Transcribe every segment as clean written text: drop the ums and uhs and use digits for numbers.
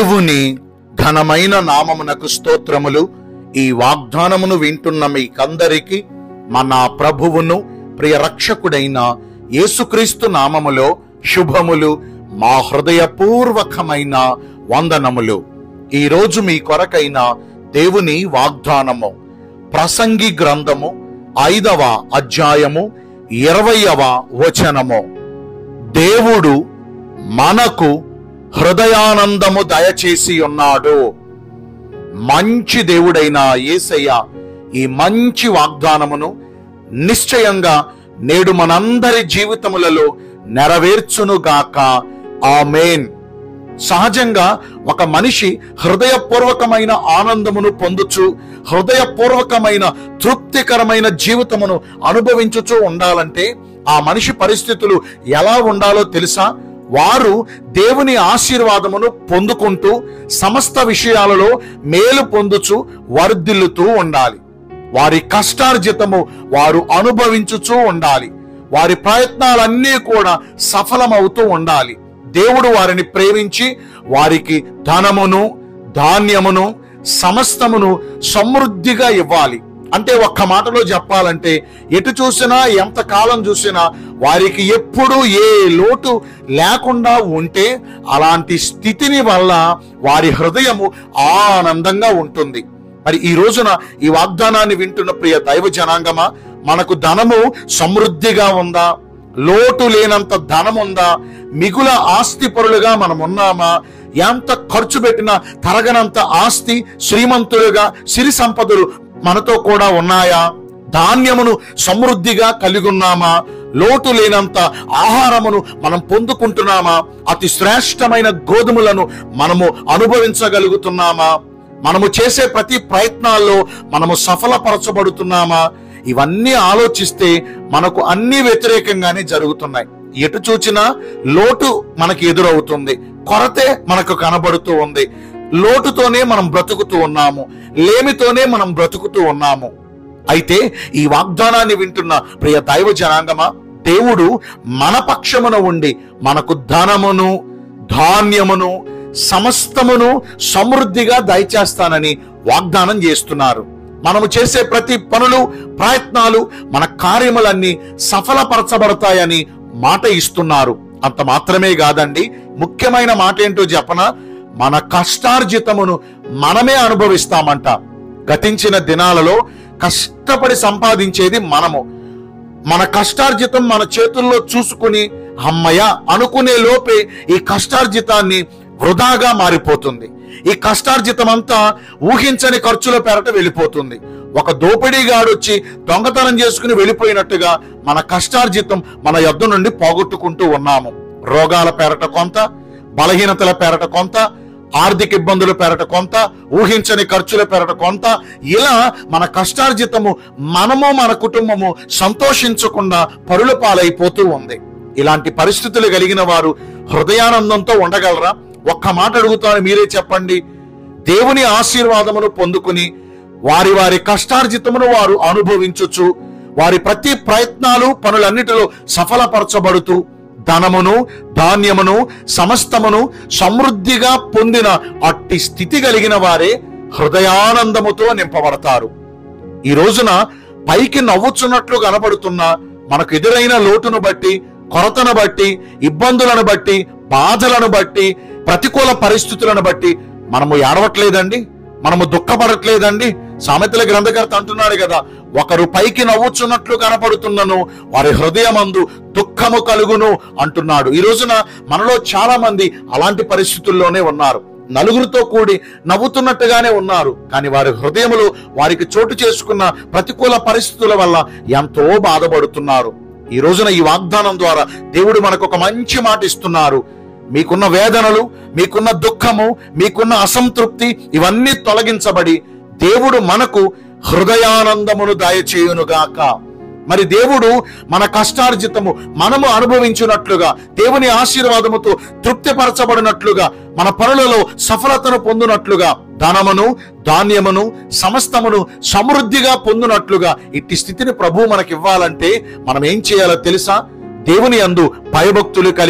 దేవుని ఘనమైన నామమునకు స్తోత్రములు. ఈ వాగ్దానమును వింటున్న మీకందరికీ మన ప్రభువును ప్రియ రక్షకుడైన యేసుక్రీస్తు నామములో శుభములు, మా హృదయపూర్వకమైన వందనములు. ఈరోజు మీ కొరకైన దేవుని వాగ్దానము ప్రసంగి గ్రంథము 5వ అధ్యాయము 20వ వచనము. దేవుడు మనకు హృదయానందము దయచేసి ఉన్నాడు. మంచి దేవుడైన యేసయ్య ఈ మంచి వాగ్దానమును నిశ్చయంగా నేడు మనందరి జీవితములలో నెరవేర్చునుగాక. ఆమేన్. సహజంగా ఒక మనిషి హృదయపూర్వకమైన ఆనందమును పొందుచు, హృదయపూర్వకమైన తృప్తికరమైన జీవితమును అనుభవించుచూ ఉండాలంటే ఆ మనిషి పరిస్థితులు ఎలా ఉండాలో తెలుసా? వారు దేవుని ఆశీర్వాదమును పొందుకుంటూ సమస్త విషయాలలో మేలు పొందుచు వర్ధిల్లుతూ ఉండాలి. వారి కష్టార్జితము వారు అనుభవించుచూ ఉండాలి. వారి ప్రయత్నాలన్నీ కూడా సఫలమవుతూ ఉండాలి. దేవుడు వారిని ప్రేమించి వారికి ధనమును, ధాన్యమును, సమస్తమును సమృద్ధిగా ఇవ్వాలి. అంటే ఒక్క మాటలో చెప్పాలంటే ఎటు చూసినా, ఎంతకాలం చూసినా వారికి ఎప్పుడూ ఏ లోటు లేకుండా ఉంటే అలాంటి స్థితిని వల్ల వారి హృదయము ఆనందంగా ఉంటుంది. మరి ఈ రోజున ఈ వాగ్దానాన్ని వింటున్న ప్రియ దైవ జనాంగమా, మనకు ధనము సమృద్ధిగా ఉందా? లోటు లేనంత ధనం ఉందా? మిగుల ఆస్తి పరులుగా మనం ఉన్నామా? ఎంత ఖర్చు పెట్టినా తరగనంత ఆస్తి, శ్రీమంతులుగా సిరి సంపదలు మనతో కూడా ఉన్నాయా? ధాన్యమును సమృద్ధిగా కలిగి ఉన్నామా? లోటు లేనంత ఆహారమును మనం పొందుకుంటున్నామా? అతి శ్రేష్టమైన గోధుమలను మనము అనుభవించగలుగుతున్నామా? మనము చేసే ప్రతి ప్రయత్నాల్లో మనము సఫలపరచబడుతున్నామా? ఇవన్నీ ఆలోచిస్తే మనకు అన్ని వ్యతిరేకంగానే జరుగుతున్నాయి. ఎటు చూచినా లోటు మనకి ఎదురవుతుంది, కొరతే మనకు కనబడుతూ ఉంది. లోటుతోనే మనం బ్రతుకుతూ ఉన్నాము, లేమితోనే మనం బ్రతుకుతూ ఉన్నాము. అయితే ఈ వాగ్దానాన్ని వింటున్న ప్రియ దైవ జనాంగమా, దేవుడు మన పక్షమున ఉండి మనకు ధనమును, ధాన్యమును, సమస్తమును సమృద్ధిగా దయచేస్తానని వాగ్దానం చేస్తున్నారు. మనము చేసే ప్రతి పనులు, ప్రయత్నాలు, మన కార్యములన్నీ సఫలపరచబడతాయని మాట ఇస్తున్నారు. అంత మాత్రమే కాదండి, ముఖ్యమైన మాట ఏంటో చెప్పనా? మన కష్టార్జితమును మనమే అనుభవిస్తామంట. గతించిన దినాలలో కష్టపడి సంపాదించేది మనము. మన కష్టార్జితం మన చేతుల్లో చూసుకుని అమ్మయ్య అనుకునే లోపే ఈ కష్టార్జితాన్ని వృధాగా మారిపోతుంది. ఈ కష్టార్జితం అంతా ఊహించని ఖర్చుల పేరట వెళ్ళిపోతుంది. ఒక దోపిడీగాడు వచ్చి దొంగతనం చేసుకుని వెళ్ళిపోయినట్టుగా మన కష్టార్జితం మన యొద్ద నుండి పోగొట్టుకుంటూ ఉన్నాము. రోగాల పేరట కొంత, బలహీనతల పేరట కొంత, ఆర్థిక ఇబ్బందుల పేరట కొంత, ఊహించని ఖర్చుల పేరట కొంత, ఇలా మన కష్టార్జితము మనము, మన కుటుంబము సంతోషించకుండా పరుల పాలైపోతూ ఉంది. ఇలాంటి పరిస్థితులు కలిగిన వారు హృదయానందంతో ఉండగలరా? ఒక్క మాట అడుగుతాను, మీరే చెప్పండి. దేవుని ఆశీర్వాదమును పొందుకుని వారి వారి కష్టార్జితమును వారు అనుభవించుచు, వారి ప్రతి ప్రయత్నాలు, పనులన్నిటిలో సఫలపరచబడుతూ ధనమును, ధాన్యమును, సమస్తమును సమృద్ధిగా పొందిన అట్టి స్థితి కలిగిన వారే హృదయానందముతో నింపబడతారు. ఈ రోజున పైకి నవ్వుచున్నట్లు కనబడుతున్న మనకు ఎదురైన లోటును బట్టి, కొరతను బట్టి, ఇబ్బందులను బట్టి, బాధలను బట్టి, ప్రతికూల పరిస్థితులను బట్టి మనము ఏడవట్లేదండి, మనము దుఃఖపడట్లేదండి. సామెతల గ్రంథకర్త అంటున్నాడు కదా, ఒకరు పైకి నవ్వుచున్నట్లు కనపడుతున్నను వారి హృదయమందు దుఃఖము కలుగును అంటున్నాడు. ఈ రోజున మనలో చాలా మంది అలాంటి పరిస్థితుల్లోనే ఉన్నారు. నలుగురితో కూడి నవ్వుతున్నట్టుగానే ఉన్నారు, కానీ వారి హృదయములు వారికి చోటు చేసుకున్న ప్రతికూల పరిస్థితుల వల్ల ఎంతో బాధపడుతున్నారు. ఈ రోజున ఈ వాగ్దానం ద్వారా దేవుడు మనకు ఒక మంచి మాట ఇస్తున్నారు. మీకున్న వేదనలు, మీకున్న దుఃఖము, మీకున్న అసంతృప్తి ఇవన్నీ తొలగించబడి దేవుడు మనకు హృదయానందమును దయచేయునుగాక. మరి దేవుడు మన కష్టార్జితము మనము అనుభవించినట్లుగా, దేవుని ఆశీర్వాదముతో తృప్తిపరచబడినట్లుగా, మన పనులలో సఫలతను పొందినట్లుగా, ధనమును, ధాన్యమును, సమస్తమును సమృద్ధిగా పొందినట్లుగా ఇట్టి స్థితిని ప్రభువు మనకి ఇవ్వాలంటే మనం ఏం చేయాలో తెలుసా? దేవుని యందు భయభక్తులు కలిగి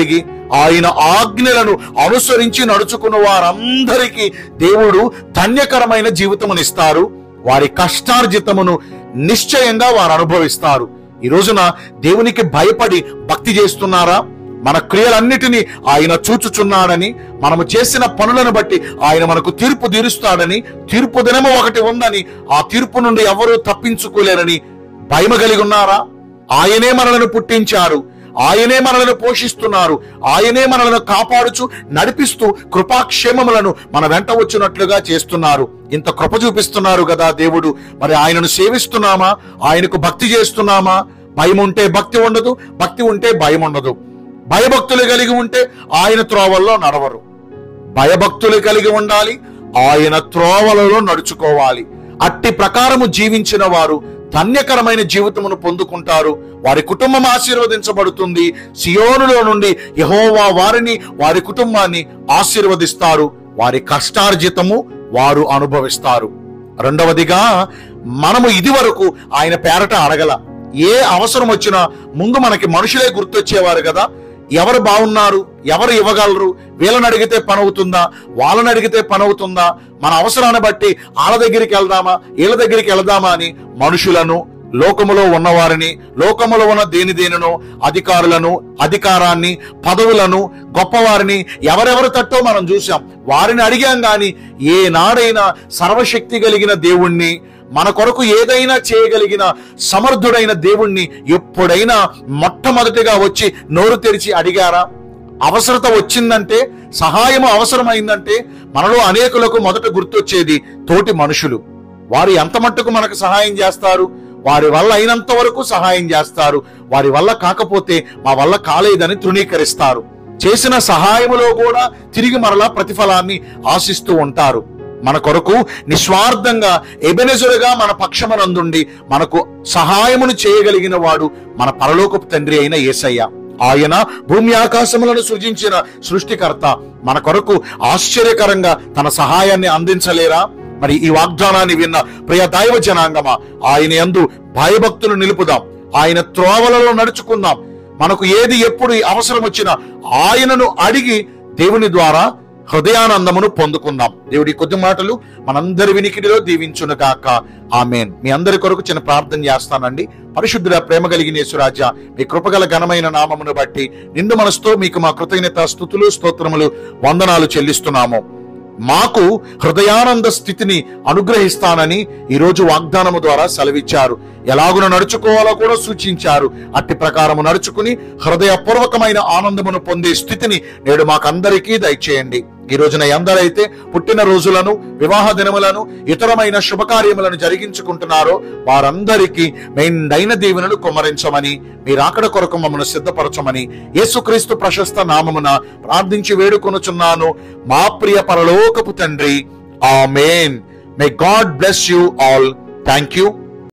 ఆయన ఆజ్ఞలను అనుసరించి నడుచుకున్న వారందరికీ దేవుడు ధన్యకరమైన జీవితమునిస్తారు. వారి కష్టార్జితమును నిశ్చయంగా వారు అనుభవిస్తారు. ఈ రోజున దేవునికి భయపడి భక్తి చేస్తున్నారా? మన క్రియలన్నిటినీ ఆయన చూచుచున్నాడని, మనము చేసిన పనులను బట్టి ఆయన మనకు తీర్పు తీరుస్తాడని, తీర్పు దినము ఒకటి ఉందని, ఆ తీర్పు నుండి ఎవరూ తప్పించుకోలేరని భయము కలిగి ఉన్నారా? ఆయనే మనలను పుట్టించారు, ఆయనే మనలను పోషిస్తున్నారు, ఆయనే మనలను కాపాడుచు నడిపిస్తూ కృపాక్షేమములను మన వెంట వచ్చినట్లుగా చేస్తున్నారు. ఇంత కృప చూపిస్తున్నారు కదా దేవుడు. మరి ఆయనను సేవిస్తున్నామా? ఆయనకు భక్తి చేస్తున్నామా? భయం ఉంటే భక్తి ఉండదు, భక్తి ఉంటే భయం ఉండదు. భయభక్తులు కలిగి ఉంటే ఆయన త్రోవల్లో నడవరు. భయభక్తులు కలిగి ఉండాలి, ఆయన త్రోవలలో నడుచుకోవాలి. అట్టి ప్రకారము జీవించిన వారు ధన్యకరమైన జీవితమును పొందుకుంటారు. వారి కుటుంబం ఆశీర్వదించబడుతుంది. సియోనులో నుండి యెహోవా వారిని, వారి కుటుంబాన్ని ఆశీర్వదిస్తారు. వారి కష్టార్జితము వారు అనుభవిస్తారు. రెండవదిగా, మనము ఇది వరకు ఆయన పేరట అడగల. ఏ అవసరం వచ్చినా ముందు మనకి మనుషులే గుర్తొచ్చేవారు కదా. ఎవరు బాగున్నారు, ఎవరు ఇవ్వగలరు, వీళ్ళని అడిగితే పని అవుతుందా, వాళ్ళని అడిగితే పని అవుతుందా, మన అవసరాన్ని బట్టి వాళ్ళ దగ్గరికి వెళ్దామా, వీళ్ళ దగ్గరికి వెళ్దామా అని మనుషులను, లోకములో ఉన్నవారిని, లోకములో ఉన్న దేనినో, అధికారులను, అధికారాన్ని, పదవులను, గొప్పవారిని ఎవరెవరు తట్టో మనం చూసాం. వారిని అడిగాం గాని ఏనాడైనా సర్వశక్తి కలిగిన దేవుణ్ణి, మన కొరకు ఏదైనా చేయగలిగిన సమర్థుడైన దేవుణ్ణి ఎప్పుడైనా మొట్టమొదటిగా వచ్చి నోరు తెరిచి అడిగారా? అవసరత వచ్చిందంటే, సహాయము అవసరమైందంటే మనలో అనేకులకు మొదట గుర్తొచ్చేది తోటి మనుషులు. వారు ఎంత మట్టుకు మనకు సహాయం చేస్తారు? వారి వల్ల అయినంత వరకు సహాయం చేస్తారు. వారి వల్ల కాకపోతే మా వల్ల కాలేదని తృణీకరిస్తారు. చేసిన సహాయములో కూడా తిరిగి మరలా ప్రతిఫలాన్ని ఆశిస్తూ ఉంటారు. మన కొరకు నిస్వార్థంగా ఎబెనెజరుగా మన పక్షమనందుండి మనకు సహాయమును చేయగలిగిన వాడు మన పరలోకపు తండ్రి అయిన యేసయ్య. ఆయన భూమి ఆకాశములను సృజించిన సృష్టికర్త. మన కొరకు ఆశ్చర్యకరంగా తన సహాయాన్ని అందించలేరా? మరి ఈ వాగ్దానాన్ని విన్న ప్రియ దైవ జనాంగమా, ఆయన యందు భయభక్తులు నిలుపుదాం, ఆయన త్రోవలలో నడుచుకుందాం. మనకు ఏది ఎప్పుడు అవసరం వచ్చినా ఆయనను అడిగి దేవుని ద్వారా హృదయానందమును పొందుకుందాం. దేవుడి కొద్ది మాటలు మనందరి వినికిడిలో దీవించును గాక. ఆమేన్. మీ అందరి కొరకు చిన్న ప్రార్థన చేస్తానండి. పరిశుద్ధుడ, ప్రేమ కలిగిన యేసురాజా, మీ కృపగల ఘనమైన నామమును బట్టి నిండు మనసుతో మీకు మా కృతజ్ఞత స్తుతులు, స్తోత్రములు, వందనాలు చెల్లిస్తున్నాము. మాకు హృదయానంద స్థితిని అనుగ్రహిస్తానని ఈరోజు వాగ్దానము ద్వారా సెలవిచ్చారు. ఎలాగున నడుచుకోవాలో కూడా సూచించారు. అట్టి ప్రకారము నడుచుకుని హృదయపూర్వకమైన ఆనందమును పొందే స్థితిని నేడు మాకందరికీ దయచేయండి. ఈ రోజున ఎందరైతే పుట్టిన రోజులను, వివాహ దినములను, ఇతరమైన శుభకార్యములను జరిగించుకుంటున్నారో వారందరికీ మెండైన దీవెనలు కుమ్మరించమని, మీరాకడ కొరకు మమ్మల్ని సిద్ధపరచమని యేసుక్రీస్తు ప్రశస్త నామమున ప్రార్థించి వేడుకొనుచున్నాను మా ప్రియ పరలోకపు తండ్రి. Amen. May God bless you all. Thank you.